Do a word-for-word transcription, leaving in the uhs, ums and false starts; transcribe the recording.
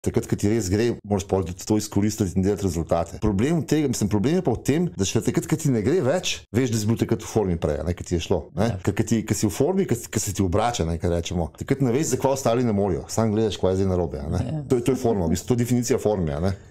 takrat, ko ti res gre, moraš pa tudi to izkoristiti in delati rezultate. Problem tega, mislim, problem je pa v tem, da še takrat, ko ti ne gre več, veš, da si bil takrat v formi prej, ne, ko ti je šlo. Ja. Ker si v formi, ko se ti obrača, ne, kaj rečemo, takrat ne veš, za kva ostali ne morajo, sam gledaš, kva je zdaj narobe. Ja. To, to je forma, to je definicija forme. Ja,